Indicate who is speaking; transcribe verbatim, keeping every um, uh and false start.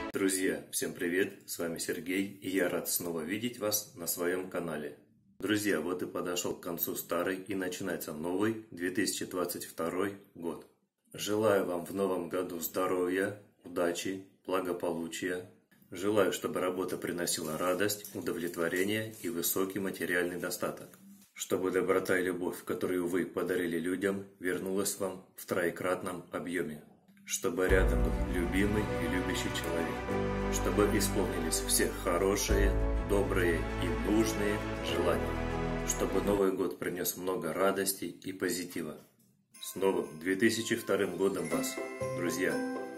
Speaker 1: Друзья, всем привет, с вами Сергей, и я рад снова видеть вас на своем канале. Друзья, вот и подошел к концу старый и начинается новый две тысячи двадцать второй год. Желаю вам в новом году здоровья, удачи, благополучия. Желаю, чтобы работа приносила радость, удовлетворение и высокий материальный достаток. Чтобы доброта и любовь, которую вы подарили людям, вернулась вам в троекратном объеме. Чтобы рядом был любимый и любящий человек. Чтобы исполнились все хорошие, добрые и нужные желания. Чтобы Новый год принес много радости и позитива. С новым две тысячи вторым годом вас, друзья!